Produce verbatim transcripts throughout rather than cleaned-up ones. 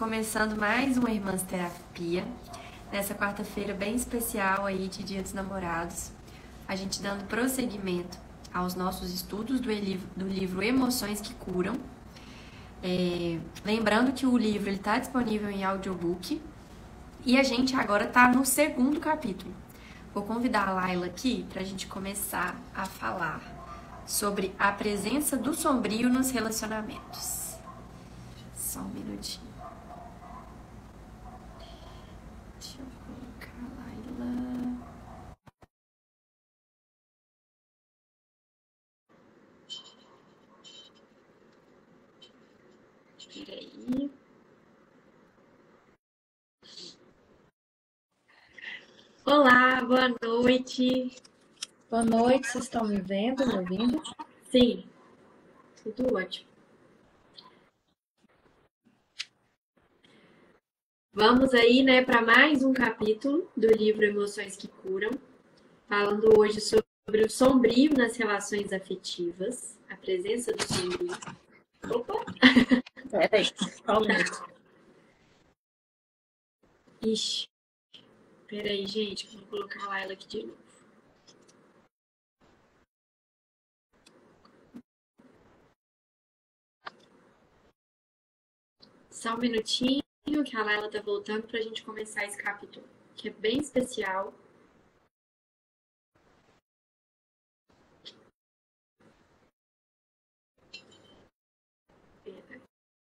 começando mais um Irmãs Terapia, nessa quarta-feira bem especial aí de Dia dos Namorados, a gente dando prosseguimento aos nossos estudos do livro, do livro Emoções que Curam. É, lembrando que o livro está disponível em audiobook e a gente agora está no segundo capítulo. Vou convidar a Laila aqui para a gente começar a falar sobre a presença do sombrio nos relacionamentos. Só um minutinho. Deixa eu colocar a Laila. Peraí. Olá, boa noite. Boa noite, vocês estão me vendo, me ouvindo? Sim, tudo ótimo. Vamos aí, né, para mais um capítulo do livro Emoções que Curam, falando hoje sobre o sombrio nas relações afetivas, a presença do sombrio. Opa! Peraí, só um minuto. Ixi, peraí, gente, vou colocar ela aqui de novo. Só um minutinho que a Laila tá voltando pra gente começar esse capítulo, que é bem especial. Peraí.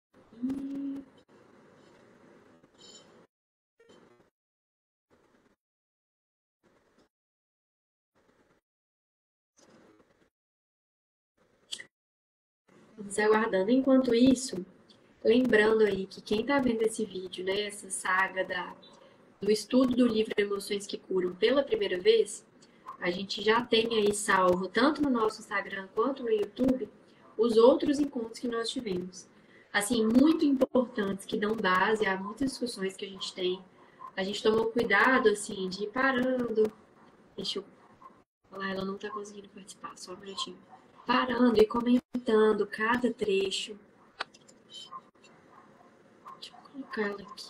Vamos aguardando. Enquanto isso, lembrando aí que quem tá vendo esse vídeo, né, essa saga da, do estudo do livro Emoções que Curam pela primeira vez, a gente já tem aí salvo, tanto no nosso Instagram quanto no YouTube, os outros encontros que nós tivemos. Assim, muito importantes, que dão base a muitas discussões que a gente tem. A gente tomou cuidado, assim, de ir parando. Deixa eu falar, ela não tá conseguindo participar, só um minutinho. Parando e comentando cada trecho. Deixa eu colocar ela aqui.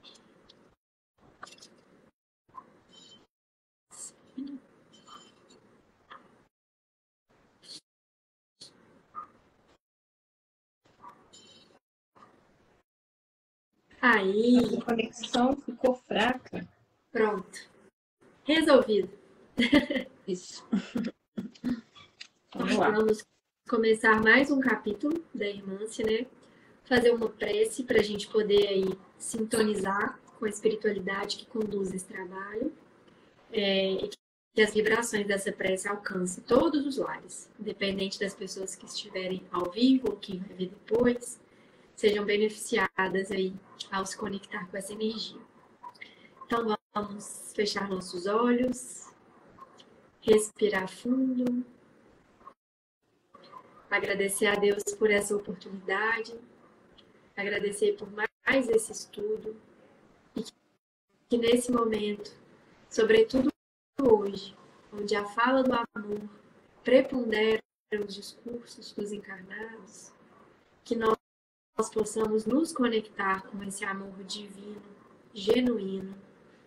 Aí. A conexão ficou fraca. Pronto. Resolvido. Isso. Então, Vamos lá. vamos começar mais um capítulo da Irmância, né? Fazer uma prece para a gente poder aí sintonizar com a espiritualidade que conduz esse trabalho. É, e que as vibrações dessa prece alcancem todos os lares, independente das pessoas que estiverem ao vivo ou quem vai ver depois, sejam beneficiadas aí ao se conectar com essa energia. Então vamos fechar nossos olhos, respirar fundo, agradecer a Deus por essa oportunidade, agradecer por mais esse estudo e que nesse momento, sobretudo hoje, onde a fala do amor prepondera os discursos dos encarnados, que nós nós possamos nos conectar com esse amor divino, genuíno,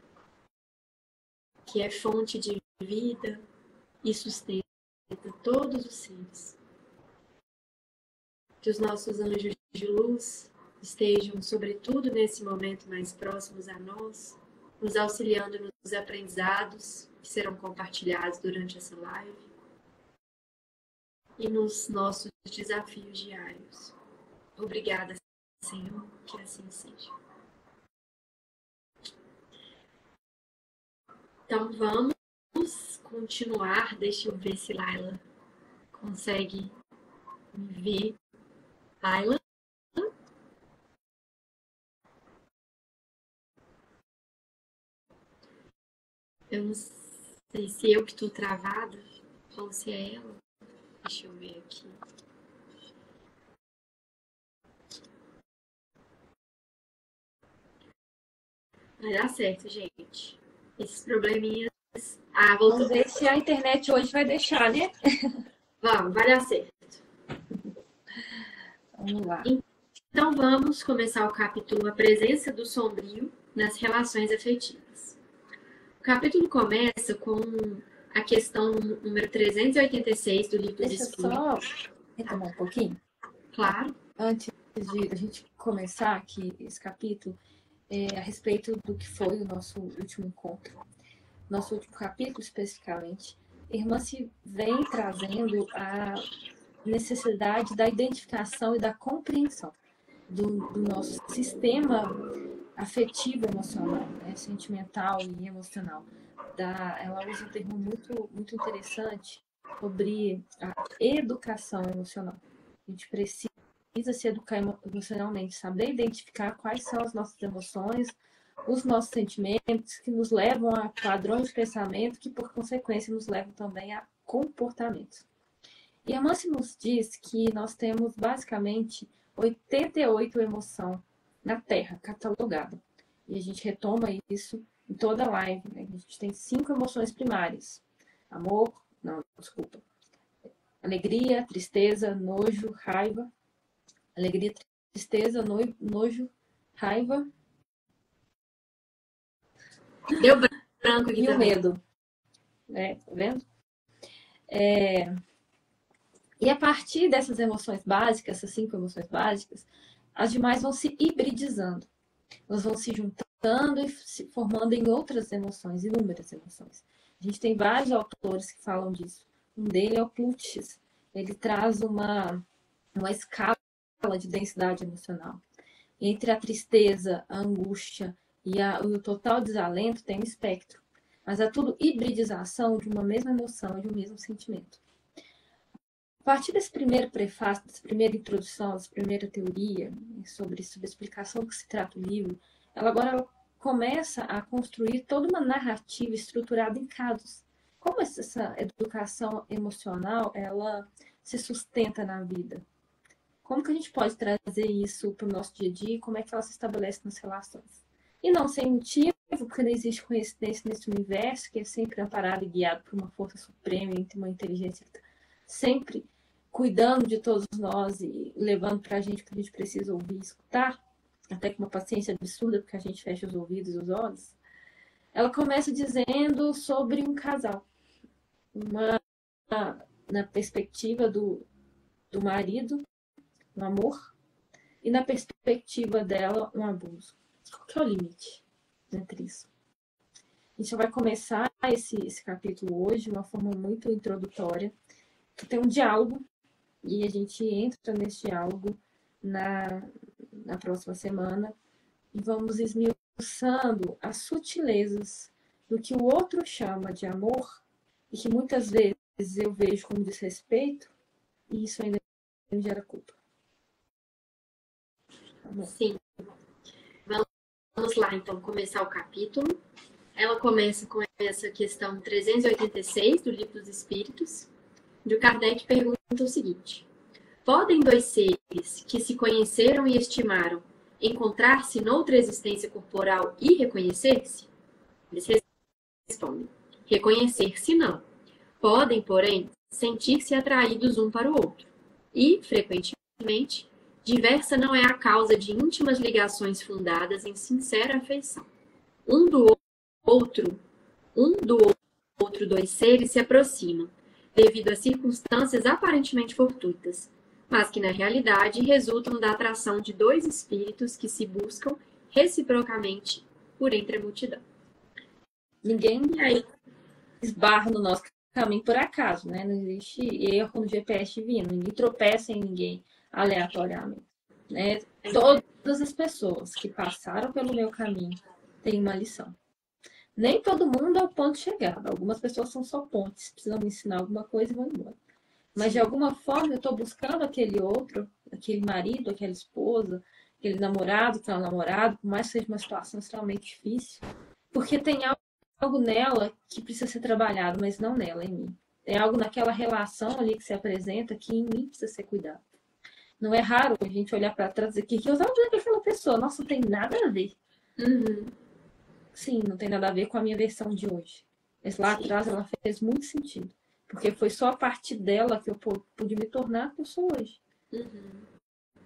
que é fonte de vida e sustenta todos os seres. Que os nossos anjos de luz estejam, sobretudo nesse momento, mais próximos a nós, nos auxiliando nos aprendizados que serão compartilhados durante essa live e nos nossos desafios diários. Obrigada, Senhor, que assim seja. Então vamos continuar. Deixa eu ver se Laila consegue me ver. Laila? Eu não sei se eu que estou travada ou se é ela. Deixa eu ver aqui. Vai dar certo, gente. Esses probleminhas... Ah, voltou. Vamos ver se a internet hoje vai deixar, né? Vamos, vai dar certo. Vamos lá. Então vamos começar o capítulo A Presença do Sombrio nas Relações Afetivas. O capítulo começa com a questão número trezentos e oitenta e seis do Livro dos Deixa eu Espíritos. só retomar um pouquinho. Claro. Antes de a gente começar aqui esse capítulo, é, a respeito do que foi o nosso último encontro. Nosso último capítulo, especificamente, a irmã se vem trazendo a necessidade da identificação e da compreensão do, do nosso sistema afetivo emocional, né? Sentimental e emocional. Da, ela usa um termo muito, muito interessante sobre a educação emocional. A gente precisa se educar emocionalmente, saber identificar quais são as nossas emoções, os nossos sentimentos, que nos levam a padrões de pensamento, que por consequência nos levam também a comportamentos. E a Mansi nos diz que nós temos basicamente oitenta e oito emoções na Terra, catalogada. E a gente retoma isso em toda a live, né? A gente tem cinco emoções primárias. Amor, não, desculpa. Alegria, tristeza, nojo, raiva. Alegria, tristeza, no, nojo, raiva. Deu branco aqui E o também. medo. É, tá vendo? É... E a partir dessas emoções básicas, essas cinco emoções básicas, as demais vão se hibridizando. Elas vão se juntando e se formando em outras emoções, inúmeras emoções. A gente tem vários autores que falam disso. Um deles é o Plutchis. Ele traz uma, uma escala de densidade emocional. Entre a tristeza, a angústia e, a, e o total desalento tem um espectro. Mas é tudo hibridização de uma mesma emoção, de um mesmo sentimento. A partir desse primeiro prefácio, dessa primeira introdução, dessa primeira teoria sobre, sobre a explicação do que se trata o livro, ela agora ela começa a construir toda uma narrativa estruturada em casos. Como essa educação emocional ela se sustenta na vida? Como que a gente pode trazer isso para o nosso dia a dia e como é que ela se estabelece nas relações? E não sem motivo, porque não existe coincidência nesse universo que é sempre amparado e guiado por uma força suprema e uma inteligência que está sempre cuidando de todos nós e levando para a gente o que a gente precisa ouvir e escutar, até com uma paciência absurda, porque a gente fecha os ouvidos e os olhos. Ela começa dizendo sobre um casal, uma, na perspectiva do, do marido, um amor, e na perspectiva dela, um abuso. Qual que é o limite entre isso? A gente vai começar esse, esse capítulo hoje de uma forma muito introdutória, que tem um diálogo, e a gente entra nesse diálogo na, na próxima semana, e vamos esmiuçando as sutilezas do que o outro chama de amor, e que muitas vezes eu vejo como desrespeito, e isso ainda me gera culpa. Sim. Vamos lá, então, começar o capítulo. Ela começa com essa questão trezentos e oitenta e seis do Livro dos Espíritos. E o Kardec pergunta o seguinte: podem dois seres que se conheceram e estimaram encontrar-se noutra existência corporal e reconhecer-se? Eles respondem: reconhecer-se não. Podem, porém, sentir-se atraídos um para o outro. E, frequentemente, diversa não é a causa de íntimas ligações fundadas em sincera afeição. Um do outro, um do outro dois seres se aproximam, devido a circunstâncias aparentemente fortuitas, mas que na realidade resultam da atração de dois espíritos que se buscam reciprocamente por entre a multidão. Ninguém E aí, esbarra no nosso caminho por acaso, né? Não existe erro no G P S divino, ninguém tropeça em ninguém aleatoriamente, né? Todas as pessoas que passaram pelo meu caminho têm uma lição. Nem todo mundo é o ponto de chegada. Algumas pessoas são só pontes, precisam me ensinar alguma coisa e vão embora. Mas de alguma forma eu estou buscando aquele outro, aquele marido, aquela esposa, aquele namorado, aquela namorada, por mais que seja uma situação extremamente difícil, porque tem algo nela que precisa ser trabalhado, mas não nela, em mim. Tem algo naquela relação ali que se apresenta que em mim precisa ser cuidado. Não é raro a gente olhar para trás e dizer que eu usava aquela pessoa, nossa, não tem nada a ver. uhum, Sim, não tem nada a ver com a minha versão de hoje. Mas lá Sim. atrás ela fez muito sentido. Porque foi só a partir dela que eu pude me tornar a que eu sou hoje. uhum.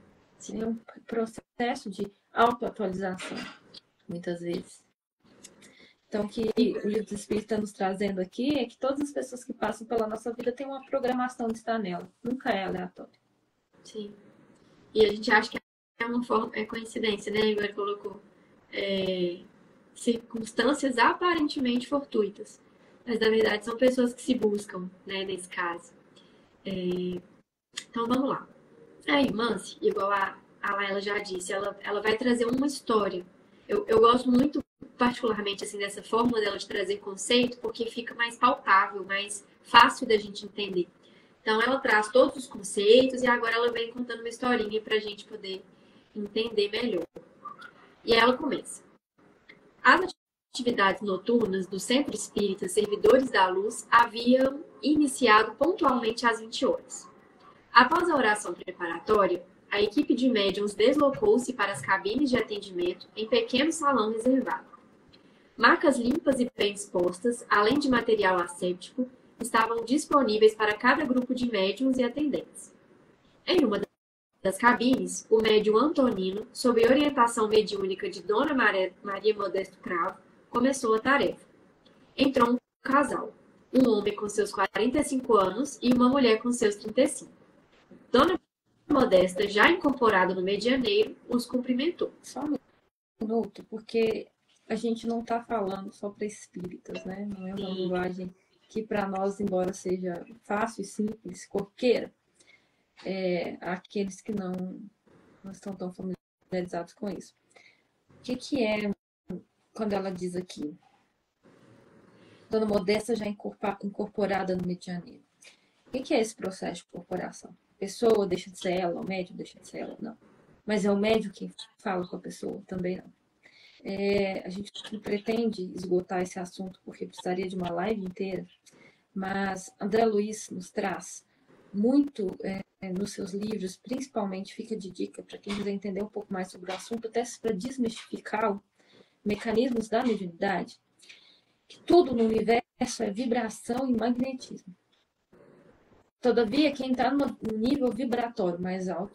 É um processo de autoatualização, muitas vezes. Então, o que o Livro dos Espíritos está nos trazendo aqui é que todas as pessoas que passam pela nossa vida têm uma programação de estar nela. Nunca é aleatório. Sim. E a gente acha que é uma forma, é coincidência, né? Igual ele colocou. É, circunstâncias aparentemente fortuitas. Mas, na verdade, são pessoas que se buscam, né? Nesse caso. É, então, vamos lá. A Irmãs, igual a, a Laila já disse, ela, ela vai trazer uma história. Eu, eu gosto muito, particularmente, assim, dessa forma dela de trazer conceito, porque fica mais palpável, mais fácil da gente entender. Então, ela traz todos os conceitos e agora ela vem contando uma historinha para a gente poder entender melhor. E ela começa. As atividades noturnas do Centro Espírita Servidores da Luz haviam iniciado pontualmente às vinte horas. Após a oração preparatória, a equipe de médiuns deslocou-se para as cabines de atendimento em pequeno salão reservado. Macas limpas e bem dispostas, além de material asséptico, estavam disponíveis para cada grupo de médiuns e atendentes. Em uma das cabines, o médium Antonino, sob orientação mediúnica de Dona Maria Modesto Cravo, começou a tarefa. Entrou um casal, um homem com seus quarenta e cinco anos e uma mulher com seus trinta e cinco. Dona Modesta, já incorporada no medianeiro, os cumprimentou. Só um minuto, porque a gente não está falando só para espíritas, né? Não é uma Sim. linguagem que para nós, embora seja fácil e simples, corriqueira, é, aqueles que não, não estão tão familiarizados com isso. O que, que é quando ela diz aqui? Dona Modesta já incorporada no medianeiro. O que, que é esse processo de incorporação? A pessoa deixa de ser ela, o médium deixa de ser ela? Não. Mas é o médium quem fala com a pessoa? Também não. É, a gente não pretende esgotar esse assunto porque precisaria de uma live inteira, mas André Luiz nos traz muito é, nos seus livros, principalmente fica de dica para quem quiser entender um pouco mais sobre o assunto, até para desmistificá-lo, mecanismos da mediunidade, que tudo no universo é vibração e magnetismo. Todavia, quem está no nível vibratório mais alto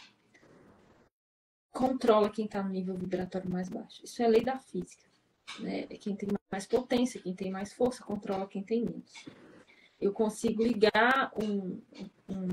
controla quem está no nível vibratório mais baixo. Isso é lei da física. Né? Quem tem mais potência, quem tem mais força, controla quem tem menos. Eu consigo ligar um, um,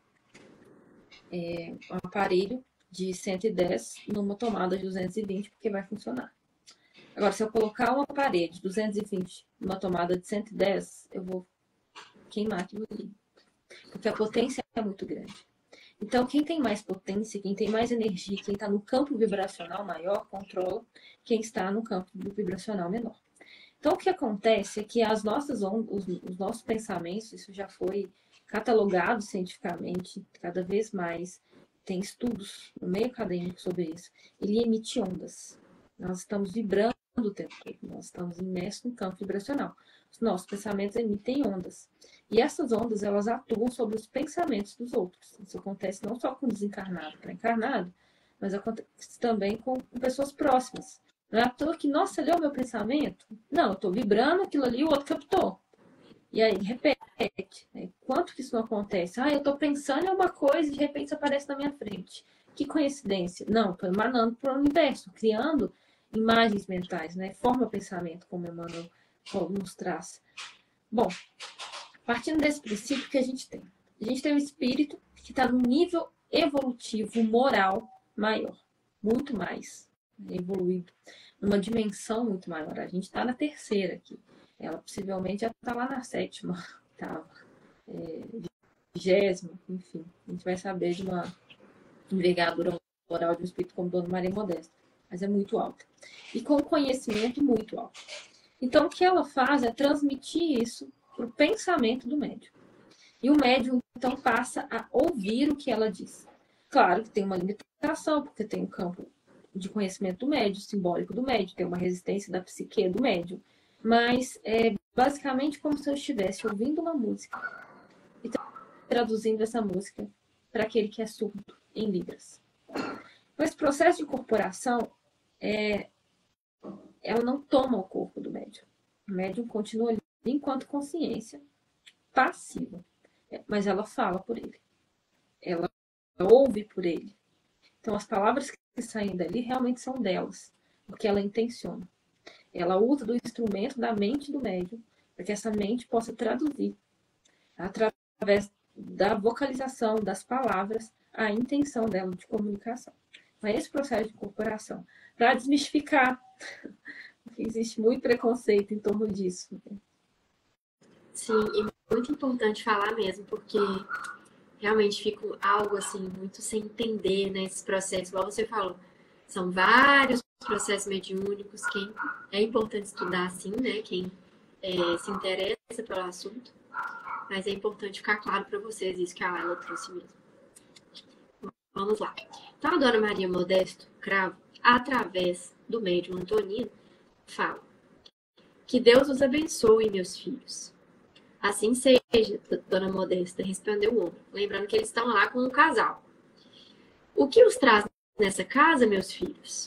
é, um aparelho de cento e dez numa tomada de duzentos e vinte, porque vai funcionar. Agora, se eu colocar um aparelho de duzentos e vinte numa tomada de cento e dez, eu vou queimar aquilo ali. Porque a potência é muito grande. Então, quem tem mais potência, quem tem mais energia, quem está no campo vibracional maior, controla quem está no campo vibracional menor. Então, o que acontece é que as nossas ondas, os, os nossos pensamentos, isso já foi catalogado cientificamente, cada vez mais, tem estudos no meio acadêmico sobre isso. Ele emite ondas. Nós estamos vibrando o tempo todo, nós estamos imersos no campo vibracional. Os nossos pensamentos emitem ondas. E essas ondas, elas atuam sobre os pensamentos dos outros. Isso acontece não só com desencarnado para encarnado, mas acontece também com pessoas próximas. Não é à toa que, nossa, leu meu pensamento? Não, eu estou vibrando aquilo ali, o outro captou. E aí, repete. Né? Quanto que isso não acontece? Ah, eu estou pensando em uma coisa e de repente isso aparece na minha frente. Que coincidência. Não, estou emanando para o universo, criando imagens mentais, né? Forma pensamento, como Emmanuel nos traz. Bom, partindo desse princípio que a gente tem. A gente tem um espírito que está num nível evolutivo, moral, maior. Muito mais evoluído. Numa dimensão muito maior. A gente está na terceira aqui. Ela possivelmente já está lá na sétima, oitava, é, vigésima, enfim. A gente vai saber de uma envergadura moral de um espírito como Dona Maria Modesta. Mas é muito alta. E com conhecimento muito alto. Então, o que ela faz é transmitir isso para o pensamento do médium. E o médium, então, passa a ouvir o que ela diz. Claro que tem uma limitação, porque tem um campo de conhecimento do médium, simbólico do médium, tem uma resistência da psique do médium. Mas é basicamente como se eu estivesse ouvindo uma música e traduzindo essa música para aquele que é surdo, em Libras. Então, esse processo de incorporação, é, ela não toma o corpo do médium. O médium continua ali enquanto consciência passiva. Mas ela fala por ele. Ela ouve por ele. Então, as palavras que saem dali realmente são delas, porque ela intenciona. Ela usa do instrumento da mente do médium, para que essa mente possa traduzir, através da vocalização das palavras, a intenção dela de comunicação. Então, é esse processo de incorporação. Para desmistificar, porque existe muito preconceito em torno disso. Sim, e muito importante falar mesmo, porque realmente fica algo assim, muito sem entender, né, esses processos, igual você falou. São vários processos mediúnicos, quem é importante estudar, sim, né, quem é, se interessa pelo assunto, mas é importante ficar claro para vocês isso que a Laila trouxe mesmo. Vamos lá. Então, a Dona Maria Modesto Cravo, através do médium Antonino, fala: que Deus os abençoe, meus filhos. Assim seja, Dona Modesta, respondeu o homem, lembrando que eles estão lá com um casal. O que os traz nessa casa, meus filhos?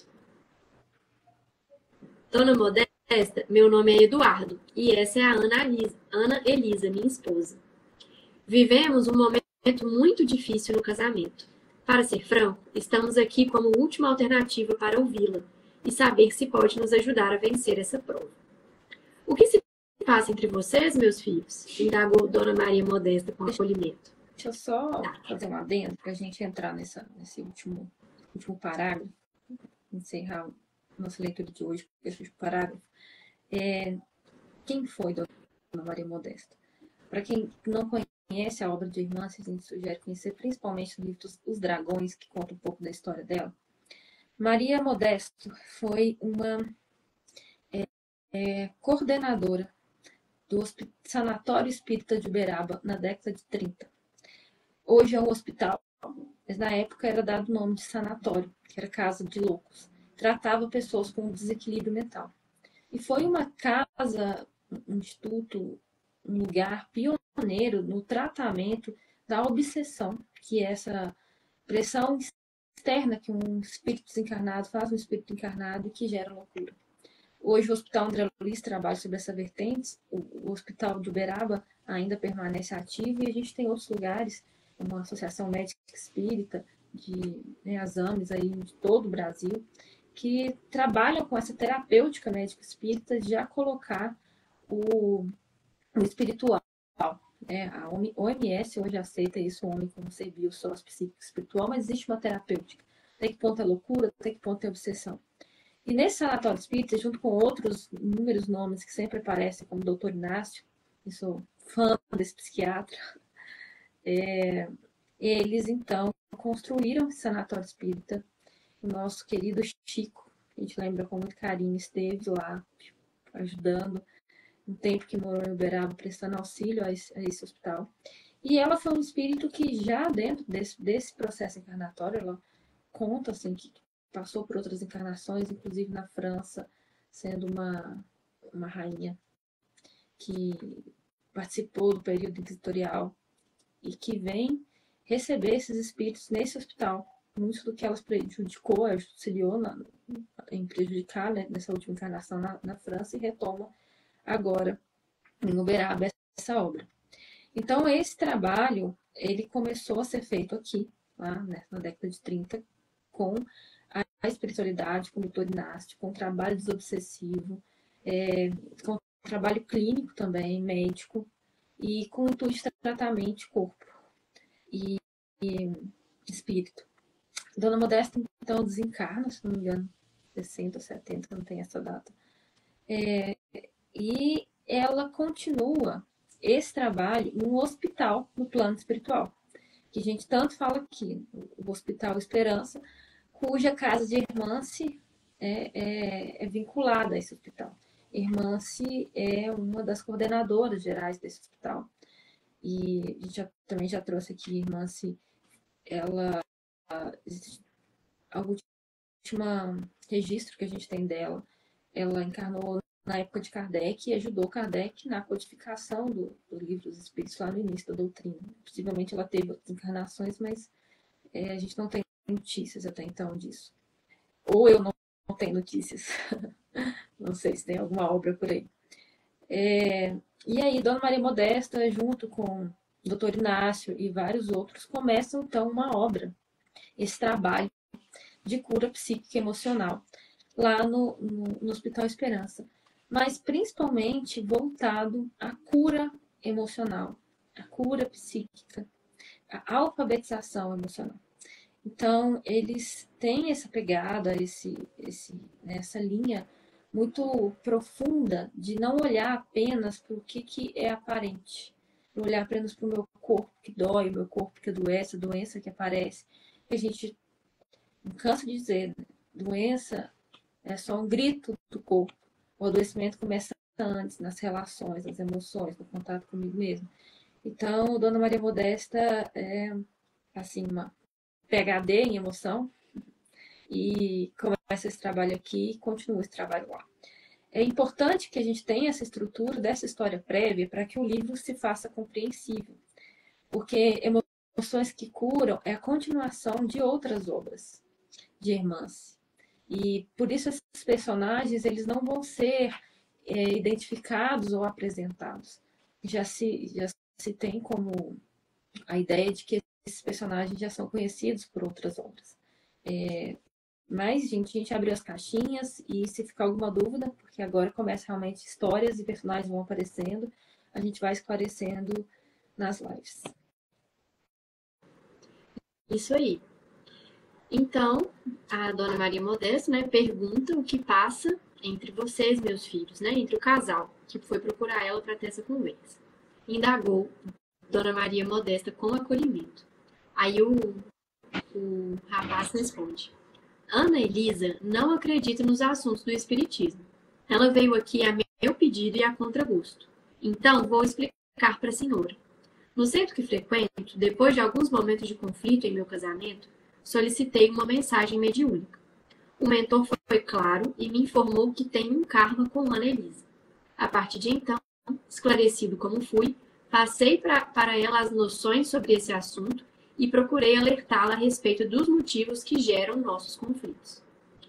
Dona Modesta, meu nome é Eduardo e essa é a Ana Elisa, Ana Elisa, minha esposa. Vivemos um momento muito difícil no casamento. Para ser franco, estamos aqui como última alternativa para ouvi-la e saber se pode nos ajudar a vencer essa prova. O que se passa entre vocês, meus filhos? Indagou Dona Maria Modesta com acolhimento. Deixa eu só fazer um adendo para a gente entrar nessa, nesse último, último parágrafo, encerrar nossa leitura de hoje, esse último parágrafo. É, quem foi Dona Maria Modesta? Para quem não conhece a obra de Irmãs, a gente sugere conhecer principalmente o livro Os Dragões, que conta um pouco da história dela. Maria Modesto foi uma é, é, coordenadora do Sanatório Espírita de Uberaba na década de trinta. Hoje é um hospital, mas na época era dado o nome de sanatório, que era casa de loucos. Tratava pessoas com desequilíbrio mental. E foi uma casa, um instituto, um lugar pioneiro no tratamento da obsessão, que é essa pressão externa que um espírito desencarnado faz um espírito encarnado e que gera loucura. Hoje o Hospital André Luiz trabalha sobre essa vertente, o Hospital de Uberaba ainda permanece ativo e a gente tem outros lugares, uma associação médica espírita, de né, as A M Es aí de todo o Brasil, que trabalham com essa terapêutica médica espírita de já colocar o, o espiritual. Né? A O M S hoje aceita isso, o homem como ser bio, sócio psíquico espiritual, mas existe uma terapêutica. Até que ponto é loucura, até que ponto é obsessão. E nesse sanatório espírita, junto com outros inúmeros nomes que sempre aparecem, como doutor Inácio, eu sou fã desse psiquiatra, é, eles então construíram esse sanatório espírita. O nosso querido Chico, a gente lembra com muito carinho, esteve lá ajudando um tempo que morou em Uberaba, prestando auxílio a esse, a esse hospital. E ela foi um espírito que já dentro desse, desse processo encarnatório, ela conta assim, que passou por outras encarnações, inclusive na França, sendo uma, uma rainha que participou do período inquisitorial e que vem receber esses espíritos nesse hospital. Muito do que elas prejudicou, auxiliou na, em prejudicar, né, nessa última encarnação na, na França e retoma agora em Uberaba essa obra. Então, esse trabalho, ele começou a ser feito aqui, lá né, na década de trinta, com a espiritualidade, com o doutor Inácio, com o trabalho desobsessivo, é, com o trabalho clínico também, médico, e com o intuito de tratamento de corpo e, e espírito. Dona Modesta, então, desencarna, se não me engano, sessenta ou setenta, não tem essa data. É, e ela continua esse trabalho num hospital, no plano espiritual, que a gente tanto fala aqui, o Hospital Esperança, cuja casa de Irmãs é, é, é vinculada a esse hospital. Irmãs é uma das coordenadoras gerais desse hospital. E a gente já, também já trouxe aqui, Irmãs, ela... o último registro que a gente tem dela, ela encarnou na época de Kardec e ajudou Kardec na codificação do, do livro dos Espíritos lá no início da doutrina. Possivelmente ela teve outras encarnações, mas é, a gente não tem notícias até então disso. Ou eu não, não tenho notícias. Não sei se tem alguma obra por aí. É, e aí, Dona Maria Modesta, junto com o doutor Inácio e vários outros, começam então uma obra, esse trabalho de cura psíquica e emocional lá no, no, no Hospital Esperança, mas principalmente voltado à cura emocional, à cura psíquica, à alfabetização emocional. Então, eles têm essa pegada, esse, esse, né, essa linha muito profunda de não olhar apenas para o que, que é aparente, não olhar apenas para o meu corpo que dói, o meu corpo que adoece, a doença que aparece. A gente não cansa de dizer, né? Doença é só um grito do corpo. O adoecimento começa antes, nas relações, nas emoções, no contato comigo mesmo. Então, Dona Maria Modesta é, assim, uma P H D em emoção e começa esse trabalho aqui e continua esse trabalho lá. É importante que a gente tenha essa estrutura dessa história prévia para que o livro se faça compreensível, porque Emoções que Curam é a continuação de outras obras de Hermance. E por isso esses personagens eles não vão ser é, identificados ou apresentados. Já se, já se tem como a ideia de que esses personagens já são conhecidos por outras obras. É, mas, gente, a gente abriu as caixinhas e se ficar alguma dúvida, porque agora começa realmente histórias e personagens vão aparecendo, a gente vai esclarecendo nas lives. Isso aí. Então, a Dona Maria Modesta, né, pergunta o que passa entre vocês, meus filhos, né, entre o casal, que foi procurar ela para ter essa conversa. Indagou Dona Maria Modesta com acolhimento. Aí o, o rapaz responde: Ana Elisa não acredita nos assuntos do espiritismo. Ela veio aqui a meu pedido e a contragosto. Então, vou explicar para a senhora. No centro que frequento, depois de alguns momentos de conflito em meu casamento, solicitei uma mensagem mediúnica. O mentor foi claro e me informou que tem um karma com Ana Elisa. A partir de então, esclarecido como fui, passei pra, para ela as noções sobre esse assunto e procurei alertá-la a respeito dos motivos que geram nossos conflitos.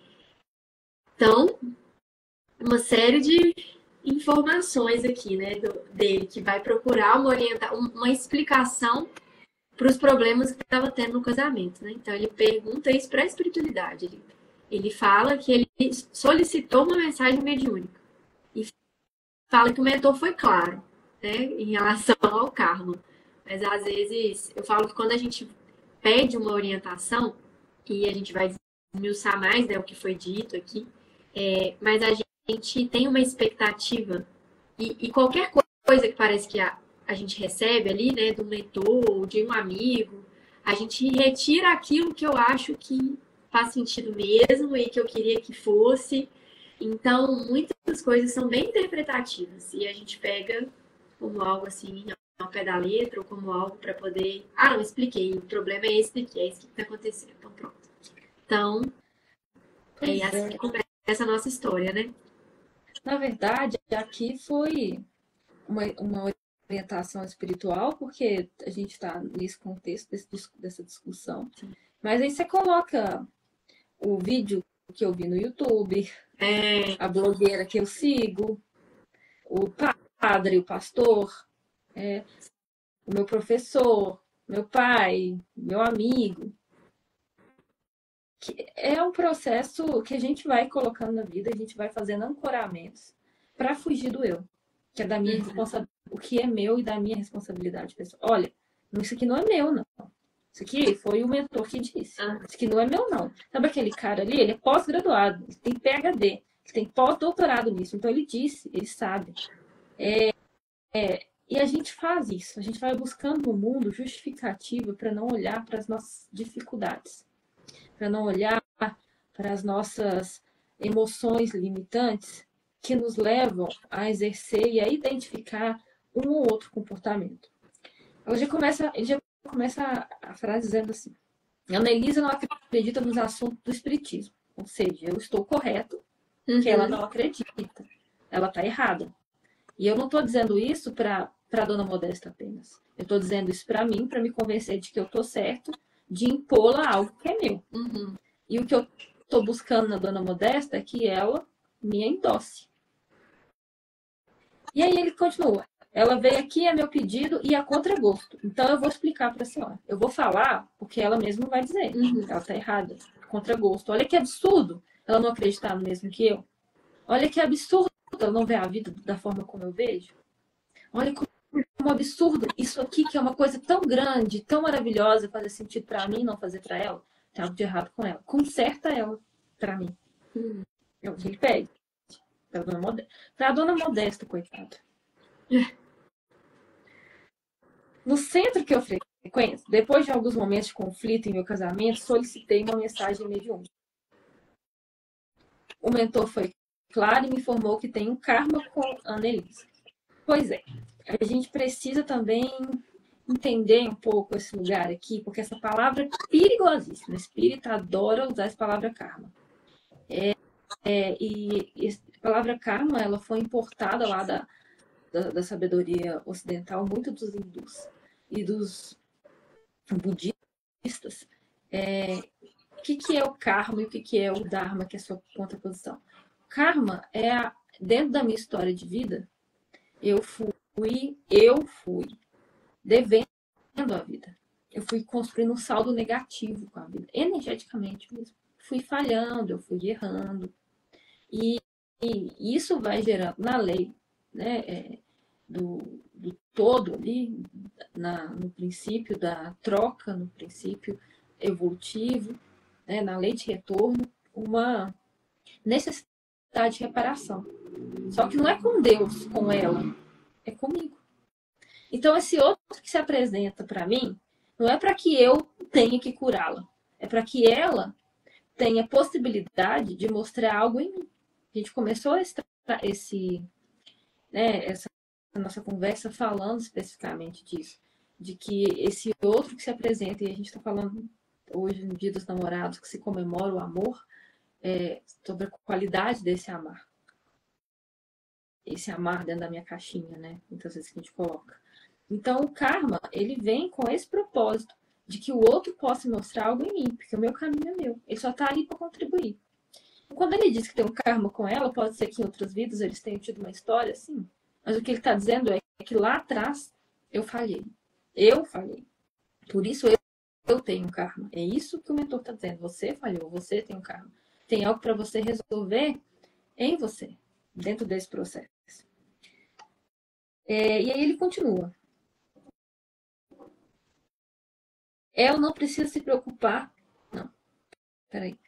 Então, uma série de informações aqui, né, do, dele, que vai procurar uma, orienta, uma explicação para os problemas que estava tendo no casamento, né? Então, ele pergunta isso para a espiritualidade. Ele, ele fala que ele solicitou uma mensagem mediúnica e fala que o mentor foi claro, né, em relação ao karma. Mas, às vezes, eu falo que quando a gente pede uma orientação, e a gente vai esmiuçar mais, né, o que foi dito aqui, é, mas a gente tem uma expectativa, e, e qualquer coisa que parece que a, a gente recebe ali, né, do mentor, ou de um amigo, a gente retira aquilo que eu acho que faz sentido mesmo e que eu queria que fosse. Então, muitas coisas são bem interpretativas, e a gente pega como algo assim, ao pé da letra, ou como algo para poder... Ah, não, expliquei, o problema é esse daqui, é isso que está acontecendo. Então, pronto. Então, é assim que começa a nossa história, né? Na verdade, aqui foi uma, uma orientação espiritual, porque a gente está nesse contexto desse, dessa discussão. Sim. Mas aí você coloca o vídeo que eu vi no YouTube, É... a blogueira que eu sigo, o padre, o pastor, é, o meu professor, meu pai, meu amigo. Que é um processo que a gente vai colocando na vida, a gente vai fazendo ancoramentos para fugir do eu, que é da minha responsabilidade, o que é meu e da minha responsabilidade pessoal. Olha, isso aqui não é meu, não. Isso aqui foi o mentor que disse. Isso aqui não é meu, não. Sabe aquele cara ali? Ele é pós-graduado, ele tem P H D, ele tem pós-doutorado nisso. Então ele disse, ele sabe. É, é, e a gente faz isso, a gente vai buscando no mundo justificativa para não olhar para as nossas dificuldades, para não olhar para as nossas emoções limitantes que nos levam a exercer e a identificar um ou outro comportamento. Ela já começa, ele já começa a frase dizendo assim: Ana Elisa não acredita nos assuntos do espiritismo. Ou seja, eu estou correto, uhum. que ela não acredita. Ela está errada. E eu não estou dizendo isso para a Dona Modesta apenas. Eu estou dizendo isso para mim, para me convencer de que eu estou certo, de impô-la algo que é meu. Uhum. E o que eu estou buscando na Dona Modesta é que ela me endosse. E aí ele continua. ela veio aqui, é meu pedido e a contragosto. Então, eu vou explicar para a senhora. Eu vou falar porque ela mesma vai dizer. Uhum. Ela está errada. Contragosto. Olha que absurdo ela não acreditar no mesmo que eu. Olha que absurdo ela não ver a vida da forma como eu vejo. Olha como um absurdo isso aqui, que é uma coisa tão grande, tão maravilhosa, fazer sentido para mim, não fazer para ela. Tem algo de errado com ela. Conserta ela para mim. Uhum. É o que ele pede. Para a dona Modesta, pra dona Modesta, coitada. No centro que eu frequento, depois de alguns momentos de conflito em meu casamento, solicitei uma mensagem mediúnica. O mentor foi claro e me informou que tem um karma com a Annelise. Pois é, a gente precisa também entender um pouco esse lugar aqui, porque essa palavra é perigosíssima. O espírito adora usar essa palavra karma. É, é, e, e a palavra karma, ela foi importada lá da, da, da sabedoria ocidental, muito dos hindus e dos budistas. É, o que, que é o karma e o que, que é o dharma, que é a sua contraposição? Karma é, a, dentro da minha história de vida, eu fui, eu fui devendo a vida. Eu fui construindo um saldo negativo com a vida, energeticamente mesmo. Fui falhando, eu fui errando. E, e isso vai gerando na lei, né, é, do, do todo ali, na, no princípio da troca, no princípio evolutivo, né, na lei de retorno, uma necessidade de reparação. Só que não é com Deus, com ela, é comigo. Então, esse outro que se apresenta para mim, não é para que eu tenha que curá-la, é para que ela tenha possibilidade de mostrar algo em mim. A gente começou esse, esse né, essa nossa conversa falando especificamente disso, de que esse outro que se apresenta, e a gente está falando hoje no Dia dos Namorados, que se comemora o amor, é, sobre a qualidade desse amar. Esse amar dentro da minha caixinha, né? Muitas vezes que a gente coloca. Então, o karma, ele vem com esse propósito de que o outro possa mostrar algo em mim, porque o meu caminho é meu. Ele só está ali para contribuir. Quando ele diz que tem um karma com ela, pode ser que em outras vidas eles tenham tido uma história assim, mas o que ele está dizendo é que lá atrás eu falhei. Eu falhei. Por isso eu, eu tenho um karma. É isso que o mentor está dizendo. Você falhou, você tem um karma. Tem algo para você resolver em você, dentro desse processo. É, e aí ele continua. Ela não precisa se preocupar. Não, peraí.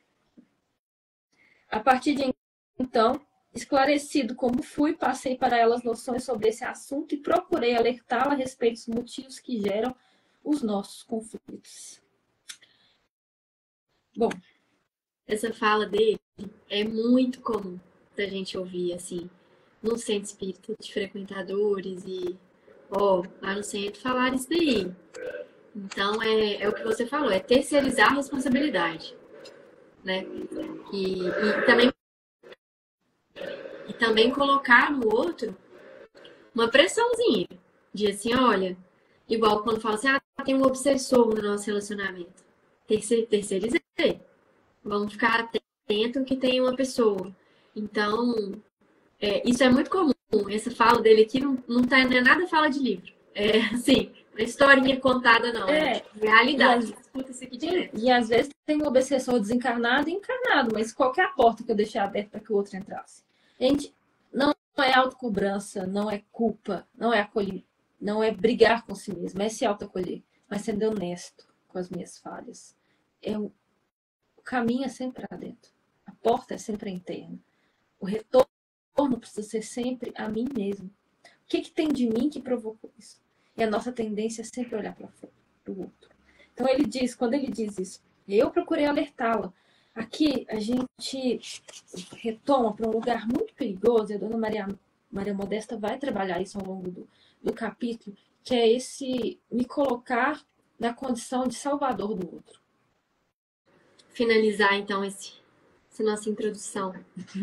A partir de então, esclarecido como fui, passei para ela as noções sobre esse assunto e procurei alertá-la a respeito dos motivos que geram os nossos conflitos. Bom, essa fala dele é muito comum da gente ouvir, assim, no centro espírita de frequentadores e, ó, lá no centro falar isso daí. Então, é, é o que você falou, é terceirizar a responsabilidade, né? E, e, também, e também colocar no outro uma pressãozinha, de assim, olha, igual quando fala assim, ah, tem um obsessor no nosso relacionamento. Terce, terceirizei. Vamos ficar atento que tem uma pessoa. Então, é, isso é muito comum. Essa fala dele aqui não, não, tá, não é nada fala de livro. É, assim, uma historinha contada, não. É, é realidade. Escuta isso aqui direto. E às vezes tem um obsessor desencarnado e encarnado, mas qual que é a porta que eu deixei aberta para que o outro entrasse? Gente, não é autocobrança, não é culpa, não é acolher, não é brigar com si mesmo, é se autoacolher, mas sendo honesto com as minhas falhas. É o, o caminho é sempre para dentro. A porta é sempre interna. O retorno precisa ser sempre a mim mesmo. O que, que tem de mim que provocou isso? E a nossa tendência é sempre olhar para fora, para o outro. Então ele diz, quando ele diz isso, eu procurei alertá-la. Aqui a gente retoma para um lugar muito perigoso, e a dona Maria, Maria Modesta vai trabalhar isso ao longo do, do capítulo, que é esse me colocar na condição de salvador do outro. Finalizar então esse, essa nossa introdução.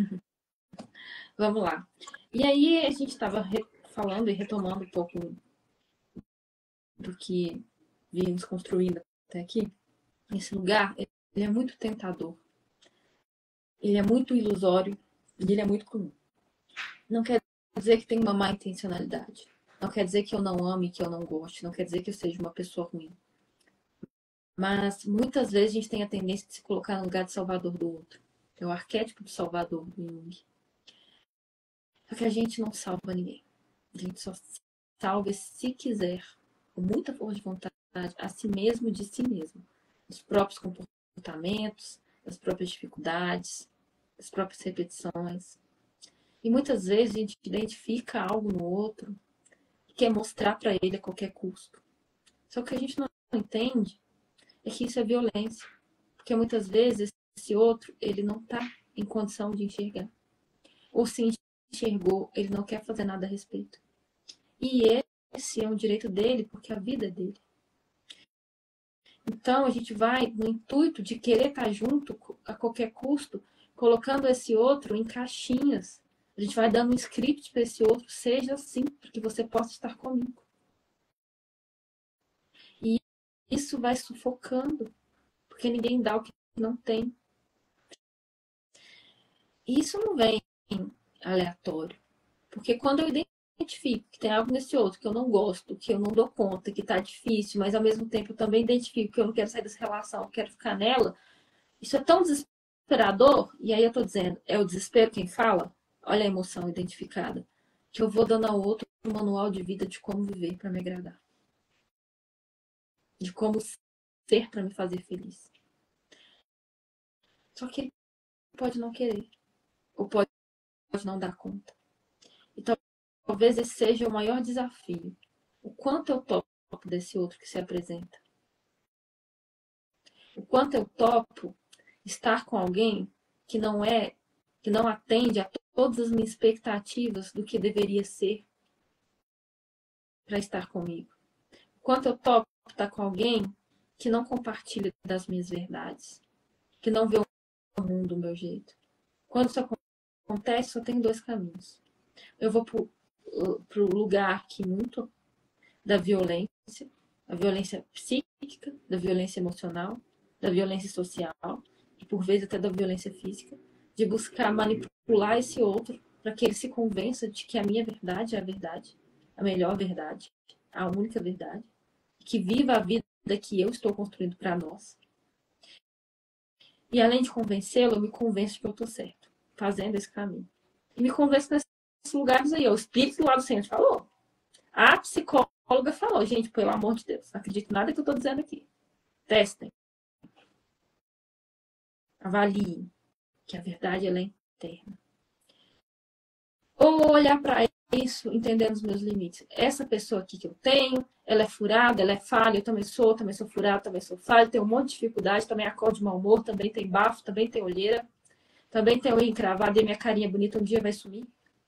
Vamos lá. E aí a gente estava falando e retomando um pouco do que vimos construindo até aqui. Esse lugar, ele é muito tentador. Ele é muito ilusório e ele é muito comum. Não quer dizer que tem uma má intencionalidade. Não quer dizer que eu não ame, que eu não goste. Não quer dizer que eu seja uma pessoa ruim. Mas muitas vezes a gente tem a tendência de se colocar no lugar de salvador do outro. É o arquétipo do salvador do Jung. Só que a gente não salva ninguém. A gente só salva se quiser, com muita força de vontade, a si mesmo de si mesmo. Dos próprios comportamentos, das próprias dificuldades, das próprias repetições. E muitas vezes a gente identifica algo no outro e quer mostrar para ele a qualquer custo. Só que a gente não entende é que isso é violência. Porque muitas vezes esse outro, ele não está em condição de enxergar. Ou se enxergou, ele não quer fazer nada a respeito. E esse é um direito dele, porque a vida é dele. Então a gente vai no intuito de querer estar junto a qualquer custo, colocando esse outro em caixinhas. A gente vai dando um script para esse outro, seja assim, para que você possa estar comigo. E isso vai sufocando, porque ninguém dá o que não tem. E isso não vem aleatório. Porque quando eu identifico que tem algo nesse outro que eu não gosto, que eu não dou conta, que tá difícil, mas ao mesmo tempo eu também identifico que eu não quero sair dessa relação, eu quero ficar nela, isso é tão desesperador, e aí eu tô dizendo, é o desespero quem fala? Olha a emoção identificada. Que eu vou dando ao outro um manual de vida de como viver para me agradar. De como ser para me fazer feliz. Só que ele pode não querer. Ou pode não dar conta. Então, talvez esse seja o maior desafio. O quanto eu topo desse outro que se apresenta. O quanto eu topo estar com alguém que não é, que não atende a todas as minhas expectativas do que deveria ser para estar comigo. O quanto eu topo estar com alguém que não compartilha das minhas verdades, que não vê o mundo do meu jeito. Quando isso acontece, só tem dois caminhos. Eu vou para o lugar que muito da violência, a violência psíquica, da violência emocional, da violência social e por vezes até da violência física, de buscar manipular esse outro para que ele se convença de que a minha verdade é a verdade, a melhor verdade, a única verdade, que viva a vida que eu estou construindo para nós. E além de convencê-lo, eu me convenço de que eu estou certo, fazendo esse caminho. E me convenço nesses lugares aí. O espírito lá do centro falou. A psicóloga falou, gente, pelo amor de Deus, não acredito em nada que eu estou dizendo aqui. Testem. Avaliem que a verdade ela é interna. Ou olhar para isso, entendendo os meus limites. Essa pessoa aqui que eu tenho, ela é furada, ela é falha, eu também sou, também sou furada, também sou falha, tenho um monte de dificuldade, também acordo de mau humor, também tem bafo, também tem olheira, também tem unha encravada e minha carinha bonita um dia vai sumir.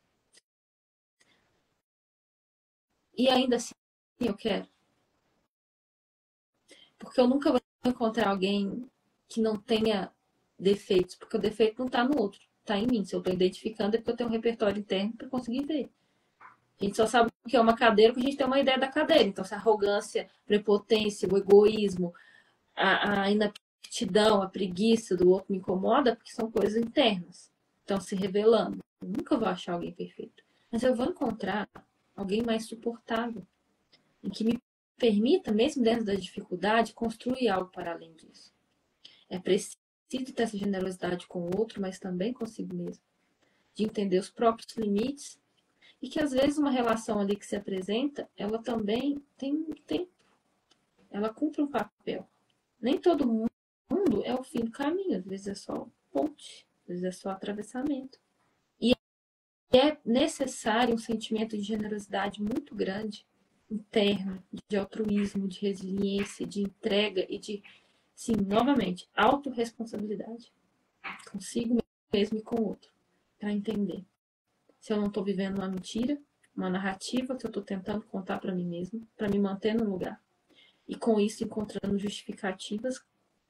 E ainda assim eu quero. Porque eu nunca vou encontrar alguém que não tenha defeitos, porque o defeito não está no outro, está em mim. Se eu estou identificando, é porque eu tenho um repertório interno para conseguir ver. A gente só sabe o que é uma cadeira porque a gente tem uma ideia da cadeira. Então, essa arrogância, prepotência, o egoísmo, a, a inaptidão, a preguiça do outro me incomoda porque são coisas internas. Estão se revelando. Eu nunca vou achar alguém perfeito. Mas eu vou encontrar alguém mais suportável, em que me permita, mesmo dentro da dificuldade, construir algo para além disso. É preciso ter essa generosidade com o outro, mas também consigo mesmo. De entender os próprios limites e que às vezes uma relação ali que se apresenta, ela também tem um tempo. Ela cumpre um papel. Nem todo mundo é o fim do caminho. Às vezes é só ponte, às vezes é só atravessamento. E é necessário um sentimento de generosidade muito grande, interno, de altruísmo, de resiliência, de entrega e de, sim, novamente, autorresponsabilidade. Consigo mesmo e com o outro. Para entender. Se eu não estou vivendo uma mentira, uma narrativa que eu estou tentando contar para mim mesmo, para me manter no lugar. E com isso encontrando justificativas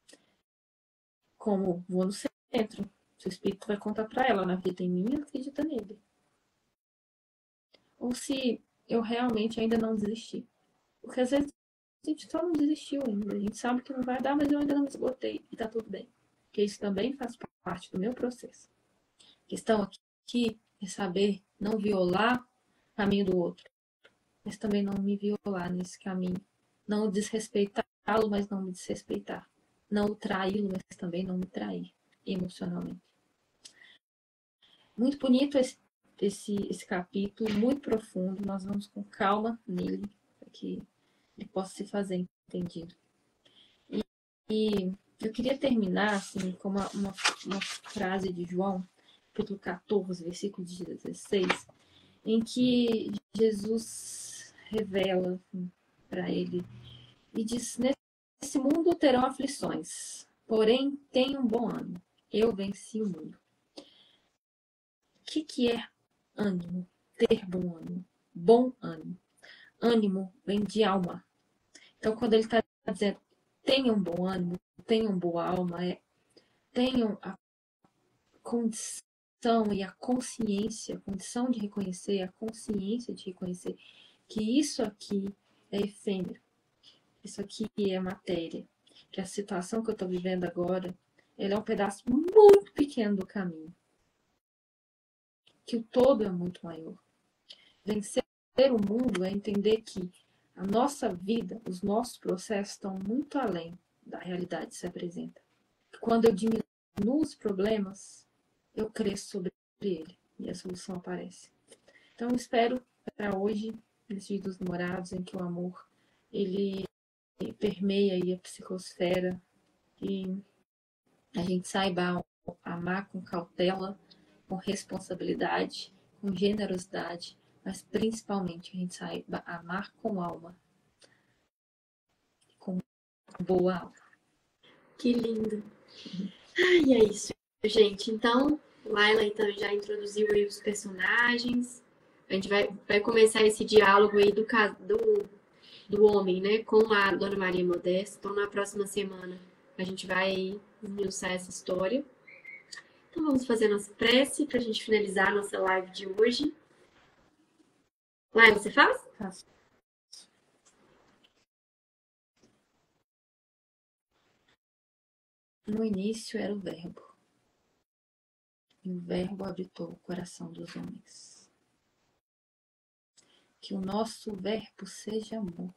como vou no centro. Se o espírito vai contar para ela, ela acredita em mim, ela acredita nele. Ou se eu realmente ainda não desisti. Porque às vezes a gente só não desistiu ainda. A gente sabe que não vai dar, mas eu ainda não me esgotei. E tá tudo bem. Porque isso também faz parte do meu processo. A questão aqui é saber não violar o caminho do outro. mas também não me violar nesse caminho. Não desrespeitá-lo, mas não me desrespeitar. Não traí-lo, mas também não me trair emocionalmente. Muito bonito esse, esse, esse capítulo, muito profundo. Nós vamos com calma nele, para que ele possa se fazer entendido. E, e eu queria terminar assim, com uma, uma, uma frase de João, capítulo quatorze, versículo dezesseis, em que Jesus revela assim, para ele e diz: nesse mundo terão aflições, porém tenham bom ânimo, eu venci o mundo. O que, que é ânimo? Ter bom ânimo. Bom ânimo. Ânimo vem de alma. Então, quando ele está dizendo tenham bom ânimo, tenham boa alma, é, tenham a condição e a consciência, a condição de reconhecer, a consciência de reconhecer que isso aqui é efêmero, isso aqui é matéria, que a situação que eu estou vivendo agora, ela é um pedaço muito pequeno do caminho, que o todo é muito maior. Vencer o mundo é entender que a nossa vida, os nossos processos estão muito além da realidade que se apresenta. Quando eu diminuo os problemas, eu cresço sobre ele e a solução aparece. Então, eu espero para hoje, nesse Dia dos Namorados, em que o amor ele permeia aí a psicosfera e a gente saiba amar com cautela, com responsabilidade, com generosidade, mas principalmente a gente saiba amar com alma, com boa alma. Que lindo! E é isso, gente. Então, Laila então, já introduziu aí os personagens. A gente vai, vai começar esse diálogo aí do, do, do homem, né, com a Dona Maria Modesta. Então, na próxima semana, a gente vai esmiuçar essa história. Então, vamos fazer a nossa prece para a gente finalizar a nossa live de hoje. Laila, você faz? Faço. No início era o Verbo, e o Verbo habitou o coração dos homens. Que o nosso Verbo seja amor.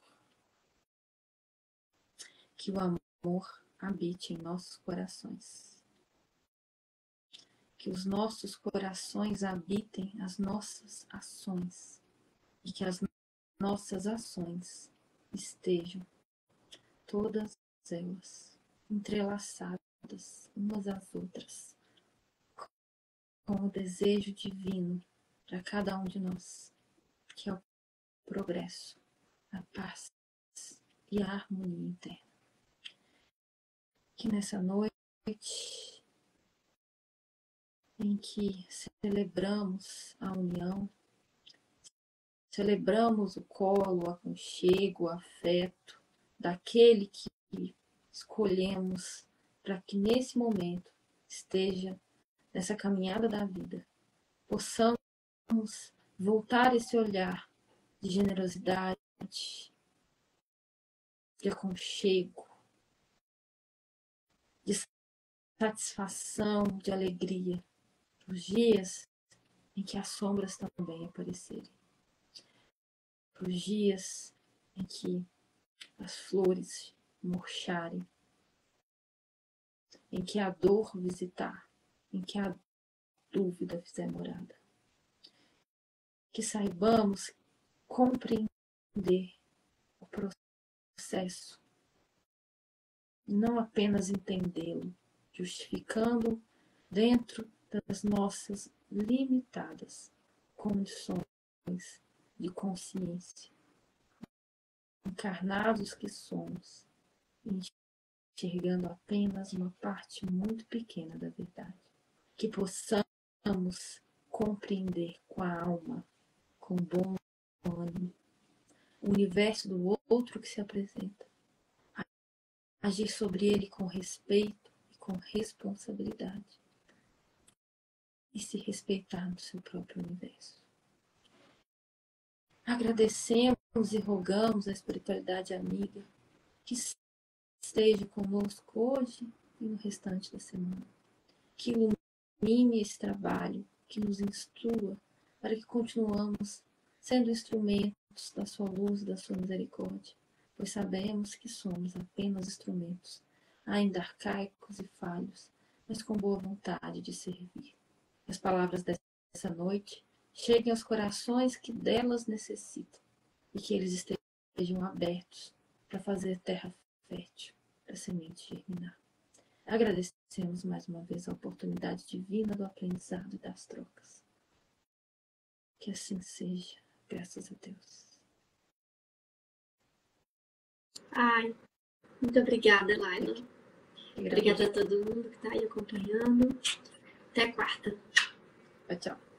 Que o amor habite em nossos corações. Que os nossos corações habitem as nossas ações. E que as nossas ações estejam, todas elas, entrelaçadas umas às outras, com o desejo divino para cada um de nós, que é o progresso, a paz e a harmonia interna. Que nessa noite em que celebramos a união, celebramos o colo, o aconchego, o afeto daquele que escolhemos para que nesse momento esteja nessa caminhada da vida, possamos voltar esse olhar de generosidade, de aconchego, de satisfação, de alegria, os dias em que as sombras também aparecerem, os dias em que as flores murcharem, em que a dor visitar, em que a dúvida fizer morada. Que saibamos compreender o processo, e não apenas entendê-lo, justificando dentro das nossas limitadas condições de consciência, encarnados que somos, enxergando apenas uma parte muito pequena da verdade. Que possamos compreender com a alma, com bom ânimo, o universo do outro que se apresenta, agir sobre ele com respeito e com responsabilidade, e se respeitar no seu próprio universo. Agradecemos e rogamos a espiritualidade amiga que esteja conosco hoje e no restante da semana, que ilumine esse trabalho, que nos instrua para que continuamos sendo instrumentos da sua luz e da sua misericórdia, pois sabemos que somos apenas instrumentos, ainda arcaicos e falhos, mas com boa vontade de servir. As palavras dessa noite cheguem aos corações que delas necessitam e que eles estejam abertos para fazer terra fértil, para a semente germinar. Agradecemos mais uma vez a oportunidade divina do aprendizado e das trocas. Que assim seja, graças a Deus. Ai, muito obrigada, Laila. Obrigada a todo mundo que está aí acompanhando. Até quarta. Tchau, tchau.